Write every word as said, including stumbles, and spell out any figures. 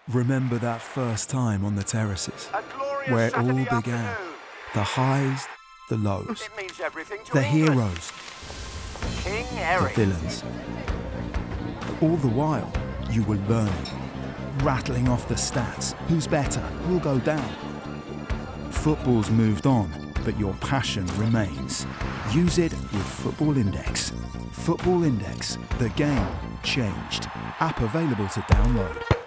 Remember that first time on the terraces, where it all began. The highs, the lows, It means everything to the England. heroes, King the Eric. villains. All the while, you were learning, rattling off the stats. Who's better? Who'll go down? Football's moved on, but your passion remains. Use it with Football Index. Football Index, the game changed. App available to download.